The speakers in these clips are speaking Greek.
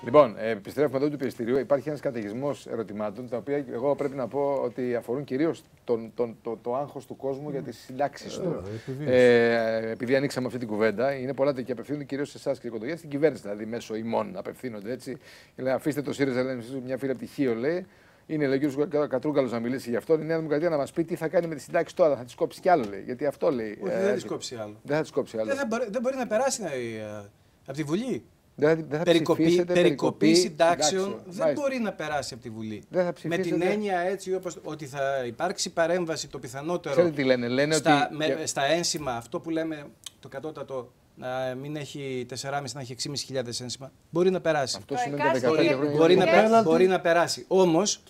Λοιπόν, επιστρέφουμε εδώ του πιεστηρίου. Υπάρχει ένας καταιγισμός ερωτημάτων, τα οποία εγώ πρέπει να πω ότι αφορούν κυρίως το άγχος του κόσμου για τις συντάξεις του. Επειδή ανοίξαμε αυτή την κουβέντα, είναι πολλά και απευθύνονται κυρίως σε εσάς, κύριε Κοντογιάννη, στην κυβέρνηση, δηλαδή μέσω ημών απευθύνονται έτσι. Λέει, αφήστε το ΣΥΡΙΖΑ, λέει, μια φίλη από τη Χίο, λέει. Είναι λέει, ο κ. Κατρούγκαλος να μιλήσει γι' αυτό. Η Νέα Δημοκρατία να μας πει τι θα κάνει με τη συντάξη τώρα, θα τη κόψει κι άλλο, λέει. Γιατί αυτό λέει. Όχι, δεν θα τη κόψει άλλο. Δεν θα τη κόψει άλλο. Δεν μπορεί να περάσει από τη Βουλή. Περικοπή συντάξεων δεν μπορεί να περάσει από τη Βουλή. Με την έννοια έτσι ότι θα υπάρξει παρέμβαση το πιθανότερο. Ξέρετε τι λένε, λένε στα ένσημα, αυτό που λέμε το κατώτατο, να μην έχει 4,5, να έχει 6.500 ένσημα. Μπορεί να περάσει. Αυτό σημαίνει ότι μπορεί να περάσει. Όμως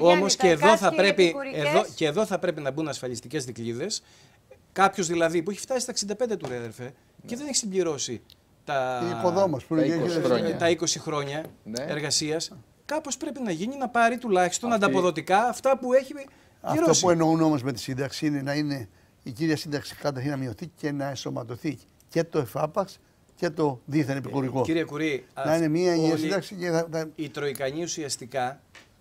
και εδώ θα πρέπει να μπουν ασφαλιστικές δικλείδες. Κάποιος δηλαδή που έχει φτάσει στα 65 του, ρε αδερφέ, και δεν έχει συμπληρώσει τα 20 χρόνια εργασίας, κάπως πρέπει να γίνει, να πάρει τουλάχιστον ανταποδοτικά αυτά που έχει πληρώσει. Αυτό που εννοούν όμως με τη σύνταξη είναι να είναι η κύρια σύνταξη καταρχήν να μειωθεί και να ενσωματωθεί και το εφάπαξ και το δίθεν επικουρικό. Κύριε Κουρί, να είναι μία η σύνταξη και οι Τροικανοί ουσιαστικά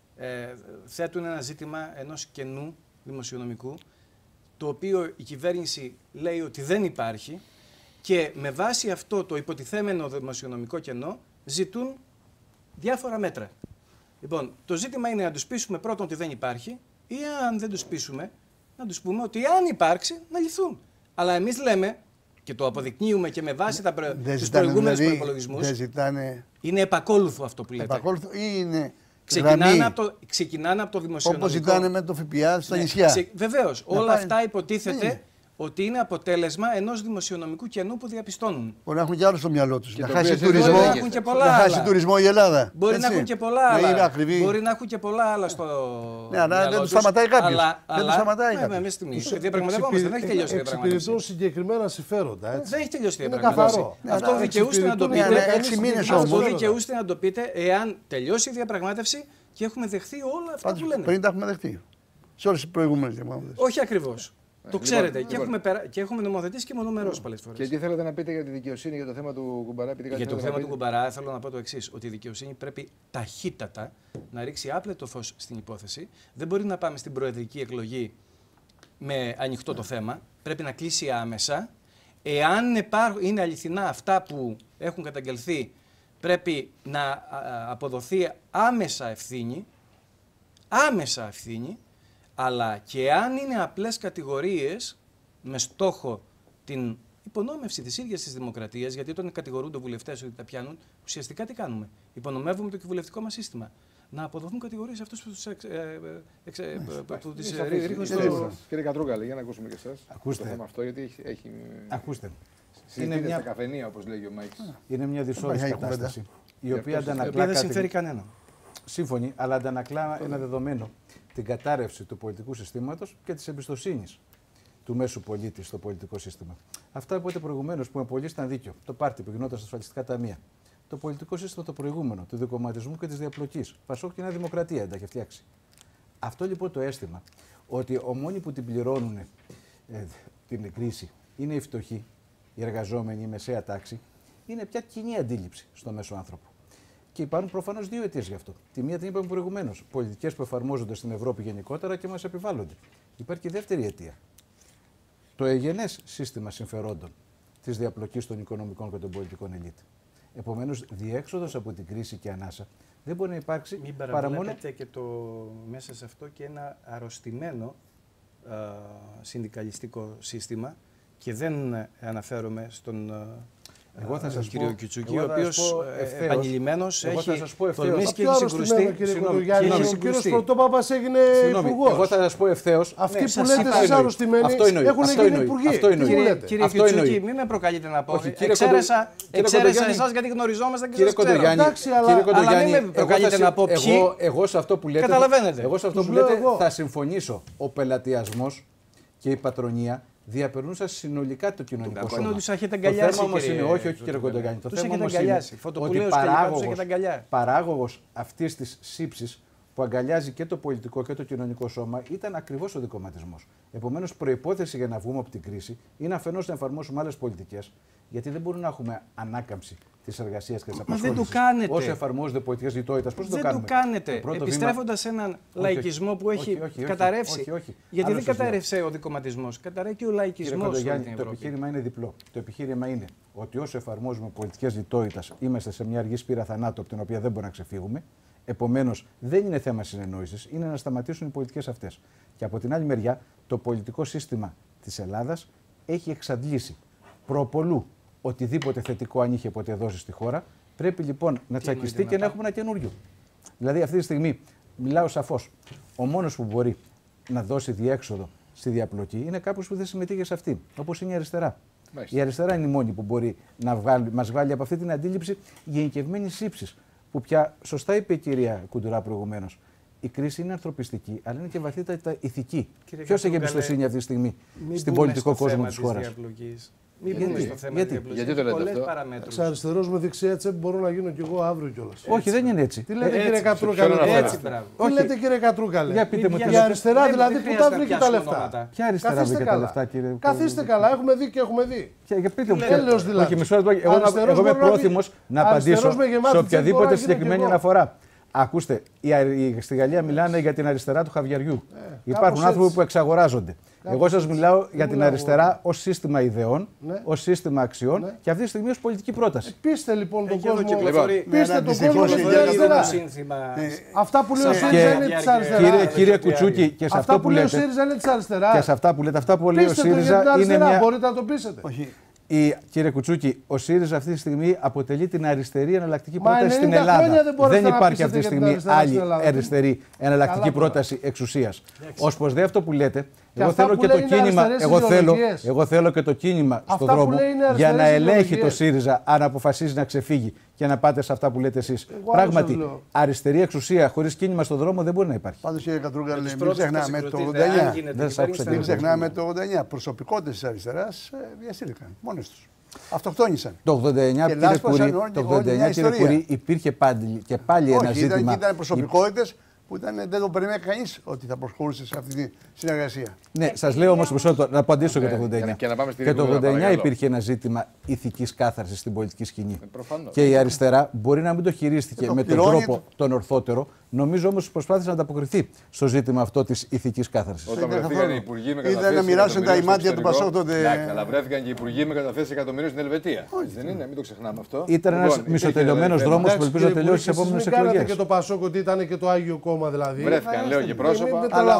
θέτουν ένα ζήτημα ενός κενού δημοσιονομικού, το οποίο η κυβέρνηση λέει ότι δεν υπάρχει, και με βάση αυτό το υποτιθέμενο δημοσιονομικό κενό ζητούν διάφορα μέτρα. Λοιπόν, το ζήτημα είναι να τους πείσουμε πρώτον ότι δεν υπάρχει, ή αν δεν τους πείσουμε, να τους πούμε ότι αν υπάρξει, να λυθούν. Αλλά εμείς λέμε, και το αποδεικνύουμε και με βάση τους προηγούμενους προϋπολογισμούς, είναι επακόλουθο αυτό που λέτε. Επακόλουθο ή είναι ξεκινάνε από το δημοσιονομικό. Όπως ζητάνε με το ΦΠΑ στα νησιά. Βεβαίως. Όλα αυτά υποτίθεται ότι είναι αποτέλεσμα ενός δημοσιονομικού κενού που διαπιστώνουν. Μπορεί να έχουν και άλλο στο μυαλό τους. Να χάσει τουρισμό η Ελλάδα. Μπορεί να έχουν και πολλά άλλα. Μπορεί να έχουν και πολλά άλλα στο. Ναι, αλλά δεν του σταματάει κάποιος. Δεν του σταματάει κάποιος. Διαπραγματευόμαστε. Δεν έχει τελειώσει η διαπραγματεύση. Εξυπηρετούν συγκεκριμένα συμφέροντα. Δεν έχει τελειώσει η διαπραγματεύση. Αυτό δικαιούστε να το πείτε. 6 μήνες όμως. Αυτό δικαιούστε να το πείτε εάν τελειώσει η διαπραγμάτευση και έχουμε δεχθεί όλα αυτά που λένε. Πριν τα έχουμε δεχτεί. Σε όλες τις προηγούμενες διαπραγματεύσεις. Όχι ακριβώς. Το ξέρετε. Και έχουμε νομοθετήσει και μονομερώς πολλές φορές. Και τι θέλετε να πείτε για τη δικαιοσύνη, για το θέμα του Κουμπαρά? Για το θέμα του Κουμπαρά θέλω να πω το εξής, ότι η δικαιοσύνη πρέπει ταχύτατα να ρίξει άπλετο φως στην υπόθεση. Δεν μπορεί να πάμε στην προεδρική εκλογή με ανοιχτό το θέμα. Πρέπει να κλείσει άμεσα. Εάν είναι αληθινά αυτά που έχουν καταγγελθεί, πρέπει να αποδοθεί άμεσα ευθύνη. Άμεσα ευθύνη. Αλλά και αν είναι απλές κατηγορίες με στόχο την υπονόμευση της ίδιας της δημοκρατίας, γιατί όταν κατηγορούνται βουλευτές ότι τα πιάνουν, ουσιαστικά τι κάνουμε? Υπονομεύουμε το βουλευτικό μας σύστημα. Να αποδοθούν κατηγορίες σε αυτούς που τις ρίχνουν στο λόγο. Κύριε Κατρούγκαλη, για να ακούσουμε και εσάς. Ακούστε. Το θέμα αυτό, γιατί έχει. Ακούστε. Είναι μια καφενεία, όπως λέγει ο Μάκης. Είναι μια δυσόρροπη κατάσταση. Η οποία αντανακλά. Δεν συμφέρει κανένα. Σύμφωνοι, αλλά αντανακλά ένα δεδομένο. Την κατάρρευση του πολιτικού συστήματος και της εμπιστοσύνης του μέσου πολίτη στο πολιτικό σύστημα. Αυτά που είπατε προηγουμένως, που με πολύ ήταν δίκιο. Το πάρτι που γινόταν στα ασφαλιστικά ταμεία. Το πολιτικό σύστημα το προηγούμενο, του δικομματισμού και της διαπλοκής. Πασόκ και Νέα Δημοκρατία δεν τα έχει φτιάξει. Αυτό λοιπόν το αίσθημα ότι οι μόνοι που την πληρώνουν την κρίση είναι οι φτωχοί, οι εργαζόμενοι, η μεσαία τάξη, είναι πια κοινή αντίληψη στο μέσο άνθρωπο. Και υπάρχουν προφανώς δύο αιτίες γι' αυτό. Τη μία την είπαμε προηγουμένως. Πολιτικές που εφαρμόζονται στην Ευρώπη γενικότερα και μας επιβάλλονται. Υπάρχει και η δεύτερη αιτία. Το εγγενές σύστημα συμφερόντων της διαπλοκής των οικονομικών και των πολιτικών ελίτ. Επομένως, διέξοδος από την κρίση και ανάσα δεν μπορεί να υπάρξει παρά μόνο. Και μέσα σε αυτό και ένα αρρωστημένο συνδικαλιστικό σύστημα, και δεν αναφέρομαι στον κύριο Κιουτσούκη, ο οποίος επανειλημμένος έχει τολμήσει και έχει συγκρουστεί. Ο κύριος Πρωτόπαπας έγινε υπουργός. Εγώ θα σας πω ευθέως. Αυτοί που λέτε εσείς αρρωστημένοι έχουν γίνει υπουργοί. Κύριε Κιουτσούκη, μην με προκαλείτε να πω. Εξαίρεσα εσάς γιατί γνωριζόμαστε και σας ξέρω. Αλλά μην με προκαλείτε να πω ποιοι. Εγώ σε αυτό που λέτε θα συμφωνήσω. Ο πελατειασμός και η πατρονία διαπερνούσα συνολικά το κοινωνικό σώμα. Τους έχετε αγκαλιάσει. Το θέμα όμως είναι, όχι κύριε Κοντογιάννη, το θέμα όμως είναι ότι παράγωγος αυτής της σύψης που αγκαλιάζει και το πολιτικό και το κοινωνικό σώμα ήταν ακριβώς ο δικομματισμός. Επομένως, προϋπόθεση για να βγούμε από την κρίση είναι αφενός να εφαρμόσουμε άλλες πολιτικές Γιατί δεν μπορούμε να έχουμε ανάκαμψη τη εργασία και τη απασχόληση. Μα δεν το κάνετε. Όσο εφαρμόζονται πολιτικές λιτότητας, πώς το κάνουμε. Δεν το κάνετε. Επιστρέφοντας σε έναν λαϊκισμό που έχει καταρρεύσει. Γιατί δεν καταρρεύσε ο δικομματισμός, καταρρεύει και ο λαϊκισμός. Το επιχείρημα είναι διπλό. Το επιχείρημα είναι ότι όσο εφαρμόζουμε πολιτικές λιτότητας, είμαστε σε μια αργή σπήρα θανάτου από την οποία δεν μπορούμε να ξεφύγουμε. Επομένως, δεν είναι θέμα συνεννόησης, είναι να σταματήσουν οι πολιτικές αυτές. Και από την άλλη μεριά, το πολιτικό σύστημα της Ελλάδας έχει εξαντλήσει προπολού οτιδήποτε θετικό αν είχε ποτέ δώσει στη χώρα. Πρέπει λοιπόν να τσακιστεί και να έχουμε ένα καινούριο. Δηλαδή, αυτή τη στιγμή, μιλάω σαφώς, ο μόνος που μπορεί να δώσει διέξοδο στη διαπλοκή είναι κάποιος που δεν συμμετείχε σε αυτή, όπως είναι η αριστερά. Μάλιστα. Η αριστερά είναι η μόνη που μπορεί να μας βγάλει από αυτή την αντίληψη γενικευμένης ύψης. Που πια σωστά είπε η κυρία Κουντουρά προηγουμένως. Η κρίση είναι ανθρωπιστική, αλλά είναι και βαθύτατα ηθική. Ποιος έχει εμπιστοσύνη αυτή τη στιγμή στην πολιτικό κόσμο της χώρας. Μην μπούμε στο θέμα της διαπλοκής. Γιατί το λέτε αυτό? Ως αριστερός με δεξιά τσέπη μπορώ να γίνω κι εγώ αύριο κιόλας. Όχι, δεν είναι έτσι. Τι λέτε κύριε Κατρούκαλε? Τι λέτε κύριε Κατρούκαλε? Για πείτε μου, η αριστερά δηλαδή που τα βρήκε τα λεφτά. Ποια αριστερά βρήκε τα λεφτά, κύριε? Καθίστε καλά, έχουμε δει και έχουμε δει. Για πείτε μου, τέλος δηλαδή. Όχι, μισό λεπτό. Εγώ είμαι πρόθυμος να απαντήσω σε οποιαδήποτε συγκεκριμένη αναφορά. Ακούστε, στη Γαλλία μιλάνε για την αριστερά του χαβιαριού. Υπάρχουν άνθρωποι που εξαγοράζονται. Εγώ σας μιλάω για την αριστερά ως σύστημα ιδεών, ως σύστημα αξιών και αυτή τη στιγμή ως πολιτική πρόταση. Πείστε λοιπόν τον κόσμο. Πείστε τον κόσμο στην αριστερά. Αυτά που λέει ο ΣΥΡΙΖΑ είναι της αριστεράς. Κύριε Κουτσούκη, και σε αυτά που λέτε. Αυτά που λέει ο ΣΥΡΙΖΑ είναι της αριστεράς. Και σε αυτά που λέτε, αυτά που λέει ο ΣΥΡΙΖΑ είναι μια. Μπορείτε να το πείσετε. Κύριε Κουτσούκη, ο ΣΥΡΙΖΑ αυτή τη στιγμή αποτελεί την αριστερή εναλλακτική πρόταση στην Ελλάδα. Δεν υπάρχει αυτή τη στιγμή άλλη αριστερή εναλλακτική πρόταση εξουσίας. Ως προς δε αυτό που λέτε, εγώ θέλω και το κίνημα, εγώ θέλω και το κίνημα στον δρόμο για να ελέγχει το ΣΥΡΙΖΑ αν αποφασίζει να ξεφύγει και να πάτε σε αυτά που λέτε εσείς. Πράγματι, αριστερή εξουσία χωρίς κίνημα στον δρόμο δεν μπορεί να υπάρχει. Πάντως, κύριε Κατρούγκαλε, μην ξεχνάμε το 89. Μην ξεχνάμε το 89. Προσωπικότητες της αριστεράς διασύρθηκαν μόνες τους. Αυτοκτόνησαν. Το 89, κύριε Κουρί, υπήρχε πάλι ένα ζήτημα. Ήταν προσωπικότητες που δεν το περίμενε κανείς ότι θα προσχωρούσε σε αυτή τη συνεργασία. Ναι, σας λέω όμως να απαντήσω για το 89. Και το 89 υπήρχε ένα ζήτημα ηθικής κάθαρσης στην πολιτική σκηνή. Και η αριστερά μπορεί να μην το χειρίστηκε με τον τρόπο τον ορθότερο. Νομίζω όμως προσπάθησε να ανταποκριθεί στο ζήτημα αυτό της ηθικής κάθαρσης. Όταν βρεθήκαν οι υπουργοί με καταθέσεις. Ήταν να μοιράσουν τα ημάτια του Πασόκ τότε. Αλλά βρέθηκαν και οι υπουργοί με καταθέσεις εκατομμυρίων στην Ελβετία. Δεν είναι, μην το ξεχνάμε αυτό. Ήταν ένας μισοτελειωμένος δρόμος που ελπίζω να τελειώσει στις επόμενες εκλογές. Δεν και το Πασόκ ότι ήταν και το Άγιο Κόμμα δηλαδή. Βρέθηκαν, λέω και πρόσωπα. Αλλά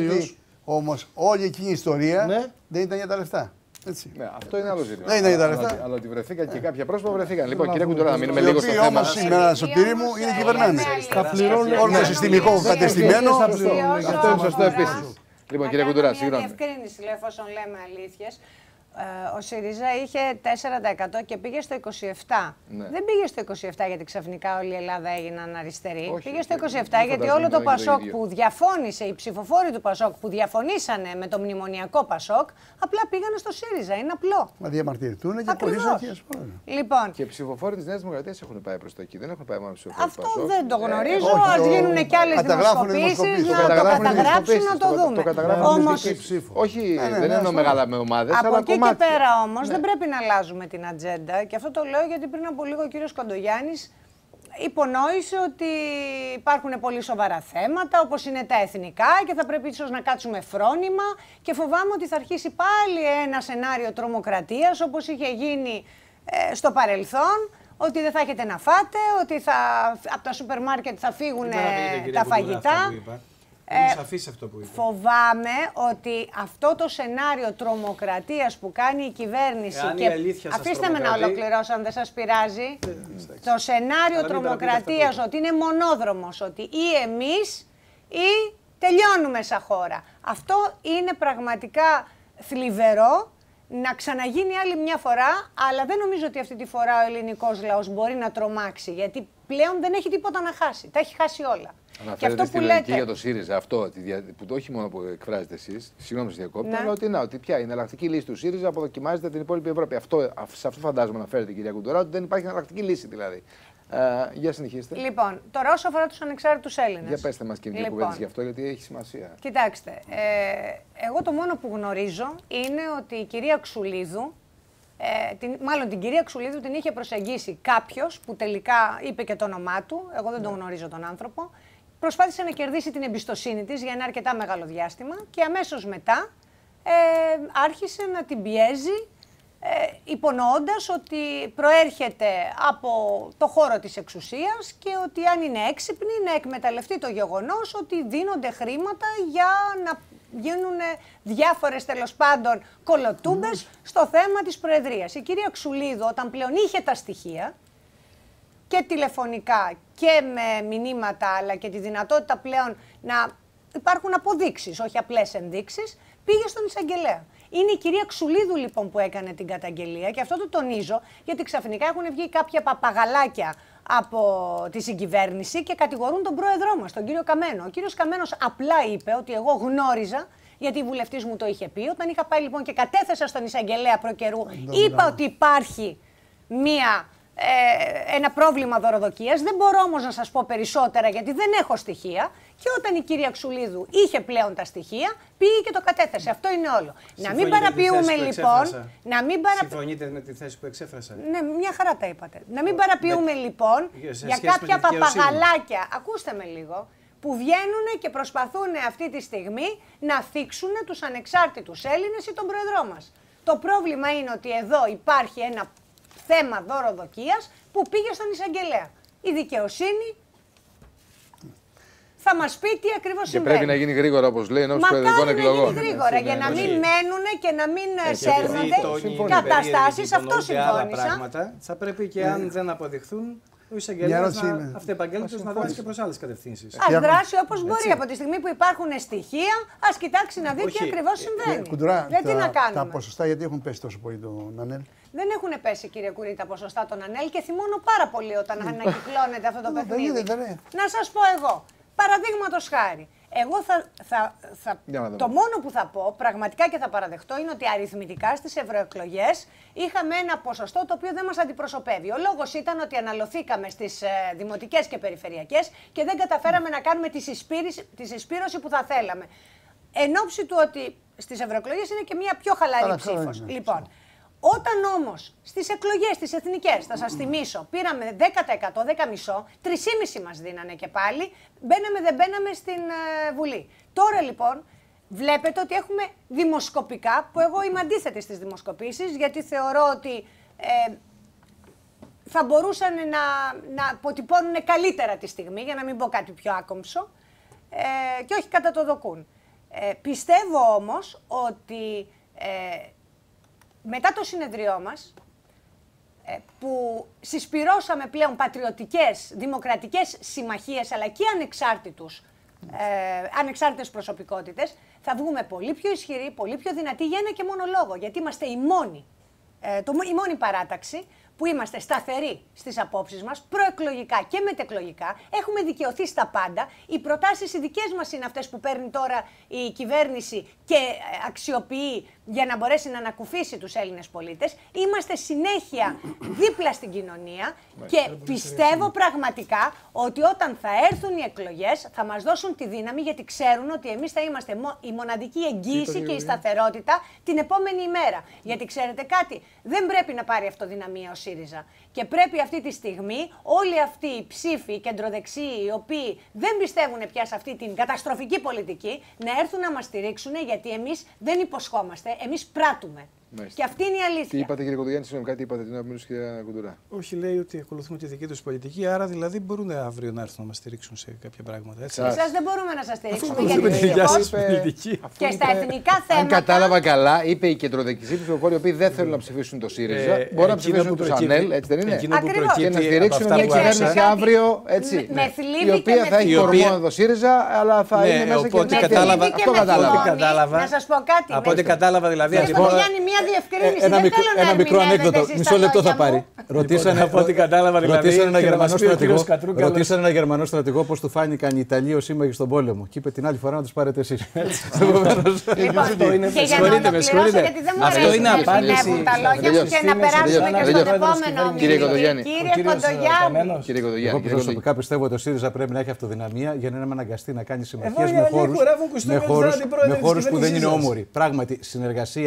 όμως όλη εκείνη η ιστορία δεν ήταν για τα λεφτά. Έτσι. Ναι, αυτό είναι άλλο ζήτημα. Δεν ήταν για τα λεφτά. Αλλά ότι βρεθήκαν και κάποια πρόσωπα βρεθήκαν. Λοιπόν, κύριε Κουντουρά, να μείνουμε λίγο στο θέμα. Όμως σήμερα, Σωτήρη μου, είναι κυβερνάνε. Θα πληρώνουν όλο το συστημικό κατεστημένο. Αυτό είναι σωστό επίσης. Λοιπόν, κύριε Κουντουρά, συγγνώμη. Μια διευκρίνηση, εφόσον λέμε αλήθειες. Ο ΣΥΡΙΖΑ είχε 4% και πήγε στο 27%. Ναι. Δεν πήγε στο 27% γιατί ξαφνικά όλη η Ελλάδα έγιναν αριστεροί. Πήγε στο 27% γιατί όλο το Πασόκ που διαφώνησε, οι ψηφοφόροι του Πασόκ που διαφωνήσανε με το μνημονιακό Πασόκ, απλά πήγανε στο ΣΥΡΙΖΑ. Είναι απλό. Μα διαμαρτυρηθούν και πολλοί αρχές. Λοιπόν. Και οι ψηφοφόροι της Νέας Δημοκρατίας έχουν πάει προς το εκεί. Δεν έχουν πάει μόνο ψηφοφόροι. Αυτό δεν το γνωρίζω. Ας γίνουν και άλλες δημοσκοπήσεις, να το καταγράψουν, να το δούμε. Όμως. Όχι, δεν εννοώ μεγάλα με ομάδες. Από εκεί και πέρα όμως δεν πρέπει να αλλάζουμε την ατζέντα και αυτό το λέω γιατί πριν από λίγο ο κύριος Κοντογιάννης υπονόησε ότι υπάρχουν πολύ σοβαρά θέματα όπως είναι τα εθνικά και θα πρέπει ίσως να κάτσουμε φρόνημα και φοβάμαι ότι θα αρχίσει πάλι ένα σενάριο τρομοκρατίας όπως είχε γίνει στο παρελθόν, ότι δεν θα έχετε να φάτε, ότι από τα σούπερ μάρκετ θα φύγουν τα φαγητά. Αυτό που είπε. Φοβάμαι ότι αυτό το σενάριο τρομοκρατίας που κάνει η κυβέρνηση. Αφήστε με να ολοκληρώσω, αν δεν σας πειράζει. Το σενάριο τρομοκρατίας ότι είναι μονόδρομος, ότι ή εμείς ή τελειώνουμε σαν χώρα. Αυτό είναι πραγματικά θλιβερό. Να ξαναγίνει άλλη μια φορά, αλλά δεν νομίζω ότι αυτή τη φορά ο ελληνικός λαός μπορεί να τρομάξει, γιατί πλέον δεν έχει τίποτα να χάσει. Τα έχει χάσει όλα. Αναφέρετε στη λογική για το ΣΥΡΙΖΑ αυτό, που όχι μόνο που εκφράζετε εσείς, συγγνώμη σε διακόπτω, αλλά ότι πια η εναλλακτική λύση του ΣΥΡΙΖΑ αποδοκιμάζεται την υπόλοιπη Ευρώπη. Σε αυτό φαντάζομαι αναφέρεται η κυρία Κουντουρά, ότι δεν υπάρχει εναλλακτική λύση δηλαδή. Για συνεχίστε. Λοιπόν, τώρα όσο αφορά τους ανεξάρτητους Έλληνες. Για πέστε μας και μια κουβέντα γι' αυτό, γιατί έχει σημασία. Κοιτάξτε, εγώ το μόνο που γνωρίζω είναι ότι η κυρία Ξουλίδου μάλλον την κυρία Ξουλίδου την είχε προσεγγίσει κάποιος που τελικά είπε και το όνομά του, εγώ δεν τον γνωρίζω τον άνθρωπο, προσπάθησε να κερδίσει την εμπιστοσύνη της για ένα αρκετά μεγάλο διάστημα και αμέσως μετά άρχισε να την πιέζει, υπονοώντας ότι προέρχεται από το χώρο της εξουσίας και ότι αν είναι έξυπνη να εκμεταλλευτεί το γεγονός ότι δίνονται χρήματα για να γίνουν διάφορες τέλος πάντων κολοτούμπες στο θέμα της Προεδρίας. Η κυρία Ξουλίδου όταν πλέον είχε τα στοιχεία και τηλεφωνικά και με μηνύματα αλλά και τη δυνατότητα πλέον να υπάρχουν αποδείξεις, όχι απλές ενδείξεις, πήγε στον εισαγγελέα. Είναι η κυρία Ξουλίδου λοιπόν που έκανε την καταγγελία και αυτό το τονίζω γιατί ξαφνικά έχουν βγει κάποια παπαγαλάκια από τη συγκυβέρνηση και κατηγορούν τον πρόεδρό μας, τον κύριο Καμένο. Ο κύριος Καμένος απλά είπε ότι εγώ γνώριζα, γιατί η βουλευτής μου το είχε πει, όταν είχα πάει λοιπόν και κατέθεσα στον εισαγγελέα προκαιρού, είπα ότι υπάρχει ένα πρόβλημα δωροδοκίας, δεν μπορώ όμως να σας πω περισσότερα γιατί δεν έχω στοιχεία και όταν η κυρία Ξουλίδου είχε πλέον τα στοιχεία πήγε και το κατέθεσε. Αυτό είναι όλο. Να μην παραποιούμε λοιπόν... Συμφωνείτε με τη θέση που εξέφρασα? Ναι, μια χαρά τα είπατε. Να μην παραποιούμε λοιπόν για κάποια παπαγαλάκια, ακούστε με λίγο, που βγαίνουν και προσπαθούν αυτή τη στιγμή να θίξουν τους ανεξάρτητους Έλληνες ή τον πρόεδρό μας. Το πρόβλημα είναι ότι εδώ υπάρχει ένα θέμα δωροδοκίας που πήγε στον εισαγγελέα. Η δικαιοσύνη θα μας πει τι ακριβώς συμβαίνει. Και πρέπει να γίνει γρήγορα, όπως λέει, ενώπιση προεδρικών εκλογών. Να γίνει γρήγορα για να μην μένουν και να μην σέρνονται καταστάσεις. Αυτό συμφώνησα. Θα πρέπει και αν δεν αποδειχθούν, ο εισαγγελέας αυτεπαγγέλτος να δράσει και προς άλλες κατευθύνσεις. Ας δράσει όπως μπορεί. Από τη στιγμή που υπάρχουν στοιχεία, ας κοιτάξει να δει τι ακριβώς συμβαίνει. Τι να κάνουμε. Τα ποσοστά γιατί έχουν πέσει τόσο πολύ τον ΑΝΕΛ? Δεν έχουν πέσει, κύριε Κουρί, τα ποσοστά των ΑΝΕΛ και θυμώνω πάρα πολύ όταν ανακυκλώνεται αυτό το παιχνίδι. Να σας πω εγώ, παραδείγματος χάρη, εγώ το μόνο που θα πω, πραγματικά και θα παραδεχτώ, είναι ότι αριθμητικά στις ευρωεκλογές είχαμε ένα ποσοστό το οποίο δεν μας αντιπροσωπεύει. Ο λόγος ήταν ότι αναλωθήκαμε στις δημοτικές και περιφερειακές και δεν καταφέραμε να κάνουμε τη συσπήρωση που θα θέλαμε. Εν όψη του ότι στις ευρωεκλογές είναι και μια πιο χαλαρή ψήφος. Λοιπόν, όταν όμως στις εκλογές, τις εθνικές, θα σας θυμίσω, πήραμε 10%, 10,5%, 3,5% μας δίνανε και πάλι, μπαίναμε δεν μπαίναμε στην Βουλή. Τώρα λοιπόν βλέπετε ότι έχουμε δημοσκοπικά, που εγώ είμαι αντίθετη στις δημοσκοπήσεις, γιατί θεωρώ ότι θα μπορούσαν να αποτυπώνουν καλύτερα τη στιγμή, για να μην πω κάτι πιο άκομψο, και όχι κατά το δοκούν. Πιστεύω όμως ότι μετά το συνεδριό μας, που συσπυρώσαμε πλέον πατριωτικές, δημοκρατικές συμμαχίες, αλλά και ανεξάρτητες προσωπικότητες, θα βγούμε πολύ πιο ισχυροί, πολύ πιο δυνατοί για ένα και μόνο λόγο. Γιατί είμαστε η μόνη παράταξη που είμαστε σταθεροί στις απόψεις μας, προεκλογικά και μετεκλογικά, έχουμε δικαιωθεί στα πάντα. Οι προτάσεις οι δικές μας είναι αυτές που παίρνει τώρα η κυβέρνηση και αξιοποιεί για να μπορέσει να ανακουφίσει τους Έλληνες πολίτες. Είμαστε συνέχεια δίπλα στην κοινωνία και πιστεύω πραγματικά ότι όταν θα έρθουν οι εκλογές θα μας δώσουν τη δύναμη, γιατί ξέρουν ότι εμείς θα είμαστε η μοναδική εγγύηση και η σταθερότητα την επόμενη ημέρα. Γιατί ξέρετε κάτι, δεν πρέπει να πάρει αυτοδυναμία ο ΣΥΡΙΖΑ. Και πρέπει αυτή τη στιγμή όλοι αυτοί οι ψήφοι, οι κεντροδεξιοί, οι οποίοι δεν πιστεύουν πια σε αυτή την καταστροφική πολιτική, να έρθουν να μας στηρίξουν, γιατί εμείς δεν υποσχόμαστε, εμείς πράττουμε. Μάλιστα. Και αυτή είναι η αλήθεια. Τι είπατε, κύριε Κοντογιάννη, συγγνώμη, κάτι είπατε την ώρα που μιλούσε, κυρία Κουντουρά? Όχι, λέει ότι ακολουθούμε τη δική τους πολιτική, άρα δηλαδή μπορούν αύριο να έρθουν να μας στηρίξουν σε κάποια πράγματα. Εσάς δεν μπορούμε να σας στηρίξουμε, γιατί και στα εθνικά θέματα. Αν κατάλαβα καλά, είπε η κεντροδεξιοί ψηφοφόροι, οι οποίοι δεν θέλουν να ψηφίσουν το ΣΥΡΙΖΑ, μπορούν να ψηφίσουν του ΑΝΕΛ, έτσι δεν είναι? Ακριβώς. Και να στηρίξουν μια κυβέρνηση αύριο, έτσι. Η οποία θα έχει κορμό το ΣΥΡΙΖΑ, αλλά θα είναι μέσα και αυτό κατάλαβα. Να σας πω κάτι. Από ό,τι κατάλαβα δηλαδή. Μια διευκρίνηση. Ένα μικρό ανέκδοτο, μισό λεπτό θα πάρει. Ρωτήσανε ένα Γερμανό στρατηγό πώς του φάνηκαν οι Ιταλοί ως σύμμαχοι στον πόλεμο. Και είπε την άλλη φορά να τους πάρετε εσείς. Αυτό είναι. Αυτό είναι απάντηση. Και να περάσουμε και στον επόμενο. Κύριε Κοντογιάννη. Κύριε Κοντογιάννη. Εγώ προσωπικά πιστεύω ότι ο ΣΥΡΙΖΑ πρέπει να έχει αυτοδυναμία για να είναι αναγκαστεί να κάνει συμμαχίες με χώρους που δεν είναι όμοροι. Πράγματι, συνεργασία του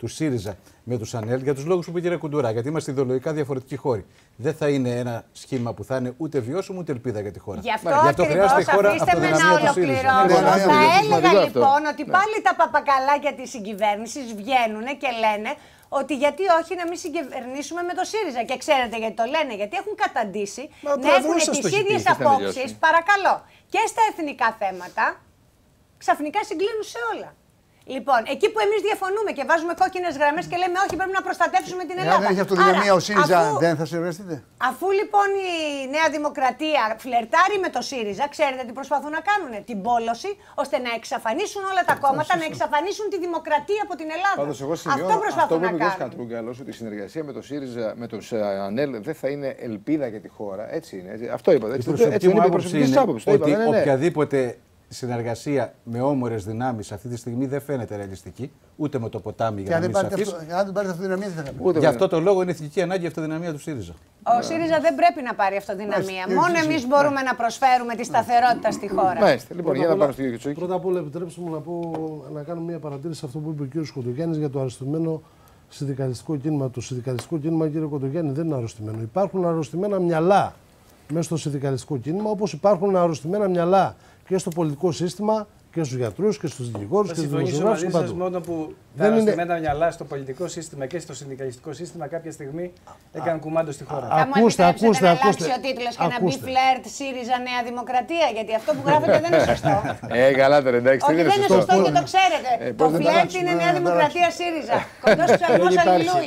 του ΣΥΡΙΖΑ με του ΑΝΕΛ για του λόγου που είπε η κυρία Κουντουρά. Γιατί είμαστε ιδεολογικά διαφορετικοί χώροι. Δεν θα είναι ένα σχήμα που θα είναι ούτε βιώσιμο ούτε ελπίδα για τη χώρα. Γι' αυτό ακριβώς αφήστε με να ολοκληρώσω. Θα έλεγα λοιπόν ότι πάλι τα παπακαλάκια της συγκυβέρνησης βγαίνουν και λένε ότι γιατί όχι να μην συγκυβερνήσουμε με το ΣΥΡΙΖΑ. Και ξέρετε γιατί το λένε? Γιατί έχουν καταντήσει να έχουν τις ίδιες απόψεις, παρακαλώ, και στα εθνικά θέματα, ξαφνικά συγκλίνουν σε όλα. Λοιπόν, εκεί που εμείς διαφωνούμε και βάζουμε κόκκινες γραμμές και λέμε όχι, πρέπει να προστατεύσουμε την Ελλάδα. Αν έχει αυτοδυναμία ο ΣΥΡΙΖΑ, δεν θα συνεργαστείτε? Αφού λοιπόν η Νέα Δημοκρατία φλερτάρει με το ΣΥΡΙΖΑ, ξέρετε τι προσπαθούν να κάνουν? Την πόλωση, ώστε να εξαφανίσουν όλα τα κόμματα, να εξαφανίσουν τη δημοκρατία από την Ελλάδα. Πάντως, εγώ σημειώνω αυτό προσπαθούν να κάνουν. Κατρούγκαλος, ότι η συνεργασία με το ΣΥΡΙΖΑ, με τους ΑΝΕΛ, δεν θα είναι ελπίδα για τη χώρα. Έτσι είναι. Αυτό είπα. Έτσι είναι η προσωπική άποψη. Ότι οποιαδήποτε συνεργασία με όμορες δυνάμεις αυτή τη στιγμή δεν φαίνεται ρεαλιστική, ούτε με το ποτάμι για να μην σαφείς. Αν δεν πάρει αυτοδυναμία, δεν θα κάνει. Γι' αυτό το λόγο είναι ηθική ανάγκη η αυτοδυναμία του ΣΥΡΙΖΑ. Ο ΣΥΡΙΖΑ δεν πρέπει να πάρει αυτοδυναμία. Μόνο εμείς μπορούμε να προσφέρουμε τη σταθερότητα στη χώρα. Μάλιστα. Λοιπόν, για να πάμε στο κύριο Κιτσούκη. Πρώτα απ' όλα, επιτρέψτε μου να κάνω μια παρατήρηση σε αυτό που είπε ο κύριος Κοντογιάννης για το αρρωστημένο συνδικαλιστικό κίνημα. Το συνδικαλιστικό κίνημα, κύριε Κοντογιάννη, δεν είναι αρρωστημένο. Υπάρχουν αρρωστημένα μυαλά μέσα στο συνδικαλιστικό κίνημα, όπως υπάρχουν αρρωστημένα μυαλά και στο πολιτικό σύστημα και στους γιατρούς και στους δικηγόρους και στους δημοσιογράφους και παντού. Μόνο που τα αρρωστημένα μυαλά στο πολιτικό σύστημα και στο συνδικαλιστικό σύστημα κάποια στιγμή έκαναν κουμάντο στη χώρα. Θα μου επιτρέψετε να αλλάξει ο τίτλος και να μπει φλερτ ΣΥΡΙΖΑ Νέα Δημοκρατία, γιατί αυτό που γράφετε δεν είναι σωστό. Καλά τώρα, εντάξει. Όχι, δεν είναι σωστό και το ξέρετε. Το φλερτ είναι Νέα Δημοκρατία ΣΥΡΙΖΑ. Κοντός ψαλμός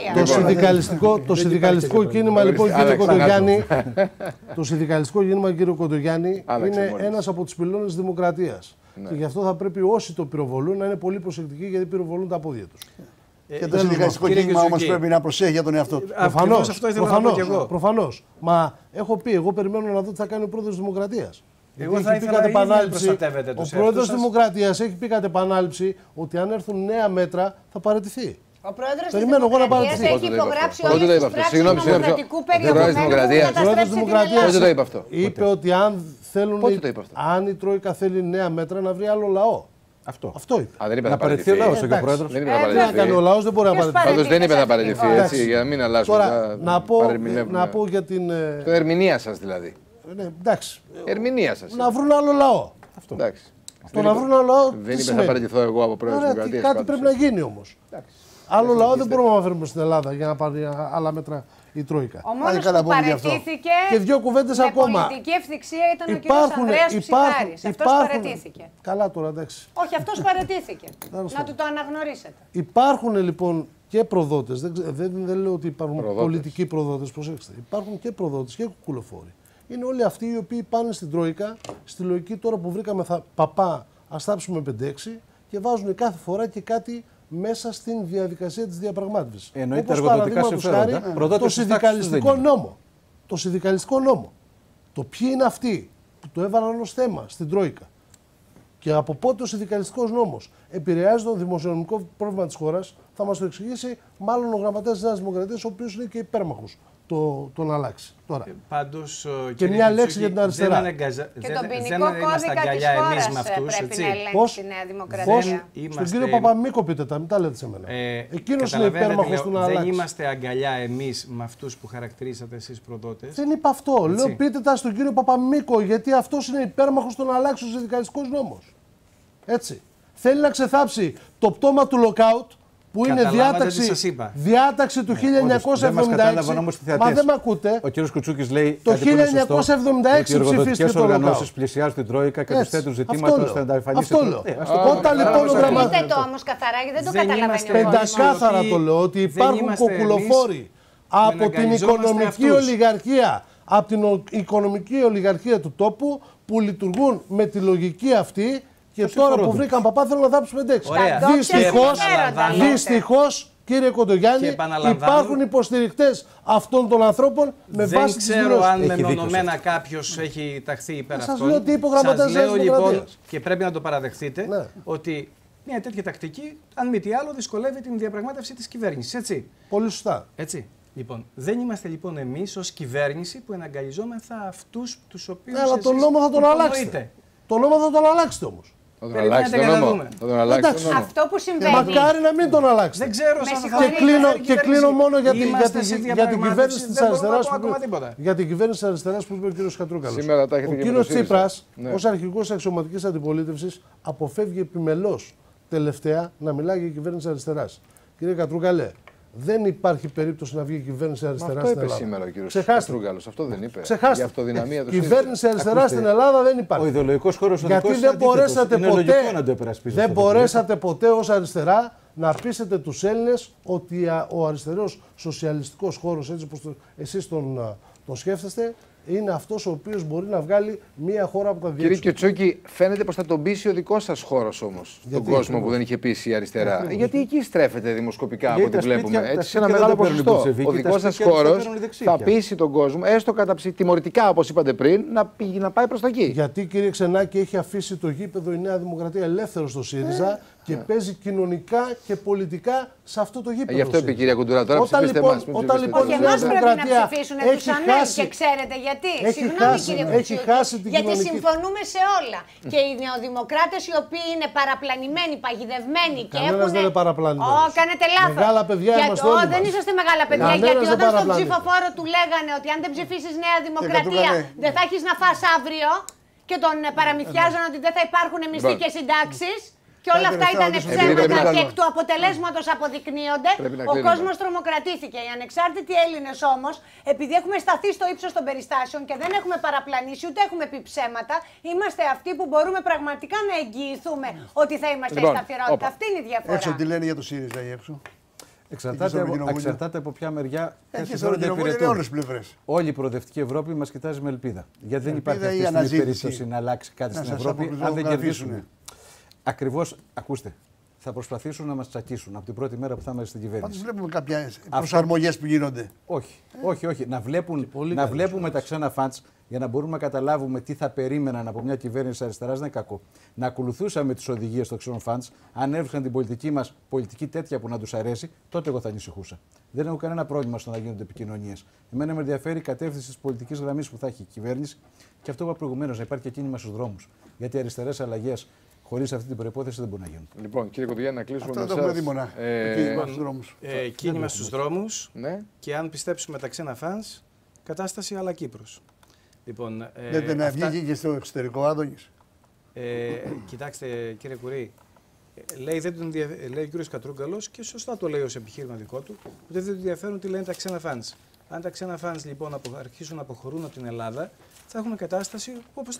αλληλούια. Το συνδικαλιστικό κίνημα, λοιπόν, κύριε Κοντογιάννη, το συνδικαλιστικό κίνημα, κύριε Κοντογιάννη, είναι ένας από τους πυλώνες της δημοκρατίας. Και γι' αυτό θα πρέπει όσοι το πυροβολούν να είναι πολύ προσεκτικοί, γιατί πυροβολούν τα πόδια τους. Και το συνδικαλιστικό κίνημα όμως πρέπει να προσέχει για τον εαυτό του. Προφανώς. Μα έχω πει, εγώ περιμένω να δω τι θα κάνει ο πρόεδρος της Δημοκρατίας. Εγώ θα ήθελα να προστατεύετε τους. Ο πρόεδρος της Δημοκρατίας έχει πει κατ' επανάληψη ότι αν έρθουν νέα μέτρα θα παραιτηθεί. Ο πρόεδρος της Δημοκρατίας έχει υπογράψει όλες τις πράξεις νομοκρατικού περιεχομένου που καταστρέψει την Ελλάδα. Πότε το είπε αυτό? Είπε ότι αν η Τρόικα θέλει νέα μέτρα να βρει άλλο λαό. Αυτό είπε. Δεν είπε να παραιτηθεί ο λαός, ο πρόεδρος. Δεν είπε να παραιτηθεί. Ο λαός δεν μπορεί να παραιτηθεί. Πάντως δεν είπε να παραιτηθεί, έτσι, για να μην αλλάσουμε. Τώρα, να πω για την... Το ερμηνεία σας δηλαδή. Εντάξει. Ερμηνεία σας. Να βρουν άλλο λαό. Εντάξει. Το να βρουν άλλο λαό. Δεν είπε να παραιτηθώ εγώ από πρόεδρος της Δημοκρατίας. Κάτι πρέπει να γίνει όμως. Άλλο λαό δεν μπορούμε να φέρουμε στην Ελλάδα για να πάρει άλλα μέτρα η Τρόικα. Ο μόνος που παραιτήθηκε και δύο κουβέντες ακόμα. Πολιτική ευθυξία ήταν ο κύριος Ανδρέας Ψυχάρης. Αυτός παραιτήθηκε. Καλά τώρα, εντάξει. Όχι, αυτός παραιτήθηκε. Να του το αναγνωρίσετε. Υπάρχουν λοιπόν και προδότες. Δεν λέω ότι υπάρχουν πολιτικοί προδότες, προσέξτε. Υπάρχουν και προδότες και κουκουλοφόροι. Είναι όλοι αυτοί οι οποίοι πάνε στην Τρόικα, στη λογική τώρα που βρήκαμε παπά, ας θάψουμε 5-6 και βάζουν κάθε φορά και κάτι μέσα στην διαδικασία της διαπραγμάτευσης. Εννοείται εργοδοτικά συμφέροντα. Το συνδικαλιστικό νόμο. Το συνδικαλιστικό νόμο. Το ποιοι είναι αυτοί που το έβαλαν ως θέμα στην Τρόικα και από πότε ο συνδικαλιστικός νόμος επηρεάζει το δημοσιονομικό πρόβλημα της χώρας, θα μας το εξηγήσει μάλλον ο γραμματέας της Νέας Δημοκρατίας, ο οποίος είναι και υπέρμαχος τον αλλάξει. Τώρα. Πάντως, και μια λέξη για την αριστερά. Και τον ποινικό κώδικα της χώρας πρέπει να ελέγξει τη Νέα Δημοκρατία. Στον κύριο Παπαμίκο πείτε τα, μην τα λέτε σε μένα. Εκείνος είναι υπέρμαχος του να αλλάξει. Δεν είμαστε αγκαλιά εμείς με αυτούς που χαρακτηρίσατε εσείς προδότες. Δεν είπα αυτό. Έτσι. Λέω πείτε τα στον κύριο Παπαμίκο, γιατί αυτός είναι υπέρμαχος του να αλλάξει ο συνδικαλιστικός νόμος. Έτσι. Θέλει να ξεθάψει το πτώμα του lockout, που είναι διάταξη του 1976. Μα δεν με ακούτε. Ο κύριος Κουτσούκης λέει το 1976 ότι οι εργοδοτικές οργανώσεις πλησιάζουν την Τρόικα και τους θέτουν ζητήματα ώστε να τα εμφανίσει. Όταν λοιπόν ο γραμματέας. Πείτε το όμως καθαρά, γιατί δεν το καταλαβαίνει. Πεντακάθαρα το λέω ότι υπάρχουν κοκκουλοφόροι από την οικονομική ολιγαρχία, από την οικονομική ολιγαρχία του τόπου που λειτουργούν με τη λογική αυτή. Και τώρα που βρήκαν παπά θέλουν να θάψουν 5-6. Δυστυχώς, κύριε Κοντογιάννη, υπάρχουν υποστηρικτές αυτών των ανθρώπων με βάση τις δηλώσεις. Δεν ξέρω αν μεμονωμένα κάποιος έχει ταχθεί υπέρ αυτών. Σας λέω ότι είπε ο γραμματέας της Δημοκρατίας. Λοιπόν, και πρέπει να το παραδεχτείτε, ότι μια τέτοια τακτική, αν μη τι άλλο, δυσκολεύει την διαπραγμάτευση της κυβέρνησης. Έτσι. Πολύ σωστά. Έτσι. Λοιπόν, δεν είμαστε λοιπόν εμείς ως κυβέρνηση που εναγκαλιζόμεθα αυτούς τους οποίους. Αλλά τον νόμο θα τον αλλάξετε. Τον νόμο θα τον αλλάξετε όμως. Περιμένετε για να δούμε. Αυτό που συμβαίνει. Μακάρι να μην τον αλλάξει. Δεν ξέρω και κλείνω μόνο για την κυβέρνηση της αριστεράς που είπε ο κ. Κατρούγκαλος. Ο κ. Τσίπρας, ως αρχηγός αξιωματικής αντιπολίτευσης, αποφεύγει επιμελώς τελευταία να μιλάει για κυβέρνηση αριστεράς. Κύριε Κατρούγκαλε, δεν υπάρχει περίπτωση να βγει η κυβέρνηση αριστερά στην Ελλάδα. Αυτό είπε σήμερα ο κ. Κατρούγκαλος. Αυτό δεν είπε. Ξεχάστε. Η αυτοδυναμία του. Κυβέρνηση αριστερά στην Ελλάδα δεν υπάρχει. Ο ιδεολογικός χώρος γιατί δεν μπορέσατε ποτέ ως αριστερά να πείσετε τους Έλληνες ότι ο αριστερός σοσιαλιστικός χώρος, έτσι όπως εσείς τον σκέφτεστε, είναι αυτός ο οποίος μπορεί να βγάλει μια χώρα από τα διέξοδα. Κύριε Κιοτσόκη, φαίνεται πως θα τον πείσει ο δικός σας χώρος όμως. Τον κόσμο που δεν είχε πείσει η αριστερά. Γιατί εκεί στρέφεται δημοσιοπικά από ό,τι βλέπουμε. Έτσι, σε ένα μεγάλο ποσοστό. Ο δικός σας χώρος θα πείσει τον κόσμο, έστω τιμωρητικά όπως είπατε πριν, να πάει προς τα εκεί. Γιατί, κύριε Ξενάκη, έχει αφήσει το γήπεδο η Νέα Δημοκρατία ελεύθερο στο ΣΥΡΙΖΑ και παίζει κοινωνικά και πολιτικά σε αυτό το γήπεδο. Γι' αυτό είπε η κυρία Κουντουρά. Τώρα ψηφίστε εμάς. Όταν λοιπόν η Νέα Δημοκρατία έχει χάσει. Και ξέρετε γιατί. Συγγνώμη κύριε Κουτσούκη, γιατί συμφωνούμε σε όλα. Και οι νεοδημοκράτες οι οποίοι είναι παραπλανημένοι, παγιδευμένοι και έχουν. Δεν είναι παραπλανημένοι. Κάνετε λάθος. Μεγάλα παιδιά είμαστε όλοι. Δεν είσαστε μεγάλα παιδιά. Γιατί όταν στον ψηφοφόρο του λέγανε ότι αν δεν ψηφίσεις Νέα Δημοκρατία δεν θα έχεις να φας αύριο και τον παραμυθιάζαν ότι δεν θα υπάρχουν μισθοί και συντάξεις. Και όλα αυτά ήταν ψέματα και εκ του αποτελέσματος αποδεικνύονται. Ο κόσμος τρομοκρατήθηκε. Οι ανεξάρτητοι Έλληνες όμως, επειδή έχουμε σταθεί στο ύψος των περιστάσεων και δεν έχουμε παραπλανήσει ούτε έχουμε πει ψέματα, είμαστε αυτοί που μπορούμε πραγματικά να εγγυηθούμε ότι θα είμαστε η σταθερότητα. Αυτή είναι η διαφορά. Έξω τι λένε για το ΣΥΡΙΖΑ ή έξω. Εξαρτάται από ποια μεριά είναι όλες τις πλευρές. Όλη η προοδευτική Ευρώπη μας κοιτάζει με ελπίδα. Γιατί δεν υπάρχει αυτή η περίπτωση να αλλάξει κάτι στην Ευρώπη αν δεν κερδίσουμε. Ακριβώς, ακούστε, θα προσπαθήσουν να μας τσακίσουν από την πρώτη μέρα που θα είμαστε στην κυβέρνηση. Πάντως βλέπουμε κάποιες προσαρμογές που γίνονται. Όχι. Να βλέπουμε τα ξένα φαντς για να μπορούμε να καταλάβουμε τι θα περίμεναν από μια κυβέρνηση αριστεράς δεν είναι κακό. Να ακολουθούσαμε τις οδηγίες των ξένων φαντς, αν έβρισκαν την πολιτική μας πολιτική τέτοια που να τους αρέσει, τότε εγώ θα ανησυχούσα. Δεν έχω κανένα πρόβλημα στο να γίνονται επικοινωνίες. Εμένα με ενδιαφέρει η κατεύθυνση της πολιτικής γραμμής που θα έχει η κυβέρνηση και αυτό που είπα προηγουμένως, να υπάρχει και κίνημα στους δρόμους. Γιατί αριστερές αλλαγές χωρίς αυτή την προϋπόθεση δεν μπορεί να γίνουν. Λοιπόν, κύριε Κοντογιάννη, να κλείσουμε με αυτό. Κίνημα στους δρόμους και αν πιστέψουμε τα ξένα φανς, κατάσταση αλλά Κύπρος. Λοιπόν, δεν βγήκε και στο εξωτερικό Άδωνης. Κοιτάξτε κύριε Κουρί, λέει ο κ. Κατρούγκαλος και σωστά το λέει ως επιχείρημα δικό του, ότι δεν του ενδιαφέρουν τι λένε τα ξένα φανς. Αν τα ξένα φανς λοιπόν αρχίσουν να αποχωρούν από την Ελλάδα, θα έχουμε κατάσταση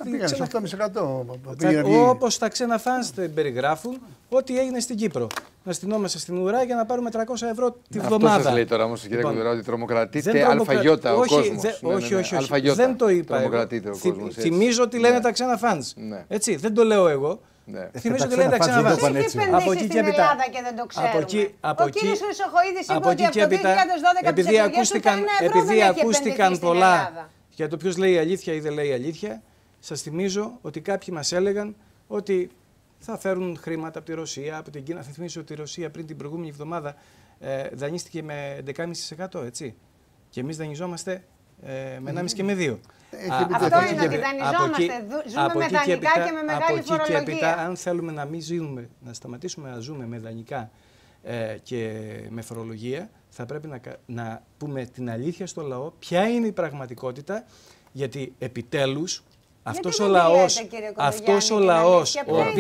όπως τα ξένα φανς περιγράφουν ό,τι έγινε στην Κύπρο. Να στυνόμαστε στην ουρά για να πάρουμε 300 ευρώ τη βδομάδα. Αυτό σας λέει τώρα όμως η κυρία Κουντουρά, ότι τρομοκρατείται αλφαγιώτα ο κόσμος. Όχι, δεν το είπα εγώ. Θυμίζω ότι λένε τα ξένα φανς. Έτσι, δεν το λέω εγώ. Θυμίζω ότι λένε τα ξένα φανς. Από εκεί και έπειτα. Και δεν το ξέρουμε. Ο κύριος Χρυσοχοΐδης είπε ότι από το 2012 επειδή ακούστηκαν πολλά για το ποιος λέει η αλήθεια ή δεν λέει η αλήθεια, σας θυμίζω ότι κάποιοι μας έλεγαν ότι θα φέρουν χρήματα από τη Ρωσία, από την Κίνα. Θα θυμίσω ότι η Ρωσία πριν την προηγούμενη εβδομάδα δανείστηκε με 11,5%, έτσι. Και εμείς δανειζόμαστε με 1,5 και με 2. Αυτό είναι ότι δανειζόμαστε. Ζούμε με δανεικά και με μεγάλη φορολογία. Από εκεί και έπειτα, αν θέλουμε να μην ζούμε, να σταματήσουμε να ζούμε με δανεικά και με φορολογία, θα πρέπει να πούμε την αλήθεια στο λαό, ποια είναι η πραγματικότητα, γιατί επιτέλους αυτός ο λαός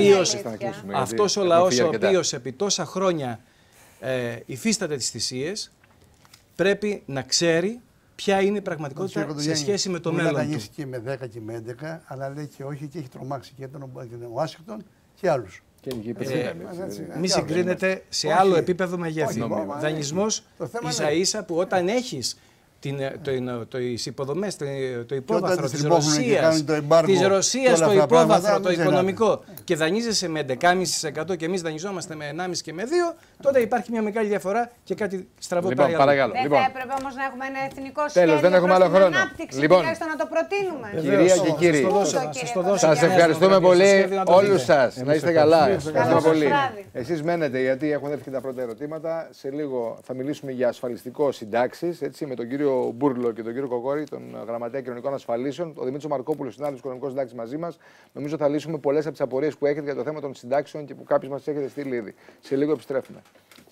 ο οποίος επί τόσα χρόνια υφίσταται τις θυσίες, πρέπει να ξέρει ποια είναι η πραγματικότητα σε σχέση με το μέλλον του. Μπορεί να και με 10 και με 11, αλλά λέει και όχι και έχει τρομάξει και τον Ουάσιγκτον και άλλους. Μη συγκρίνεται σε άλλο επίπεδο μεγέθη. Δανεισμός ίσα-ίσα που όταν έχεις τις υποδομές, το υπόβαθρο της Ρωσίας, το υπόβαθρο, το οικονομικό και δανείζεσαι με 11,5% και εμείς δανειζόμαστε με 1,5 και με 2, τότε υπάρχει μια μεγάλη διαφορά και κάτι στραβό πάει άλλο. Δεν θα έπρεπε όμως να έχουμε ένα εθνικό σχέδιο δεν έχουμε άλλο χρόνο. Τουλάχιστον να το προτείνουμε. Κυρία και κύριοι, σας ευχαριστούμε πολύ όλους σας. Να είστε καλά. Ευχαριστούμε πολύ. Εσείς μένετε γιατί έχουν έρθει τα πρώτα ερωτήματα. Σε λίγο θα μιλήσουμε για ασφαλιστικό συντάξεις με τον κύριο κύριο Μπούρλο και τον κύριο Κοκόρη, τον Γραμματέα Κοινωνικών Ασφαλίσεων, ο Δημήτρης Μαρκόπουλος, συνάδελφος οικονομικός συντάκτης μαζί μας. Νομίζω θα λύσουμε πολλές από τις απορίες που έχετε για το θέμα των συντάξεων και που κάποιοι μας έχετε στείλει ήδη. Σε λίγο επιστρέφουμε.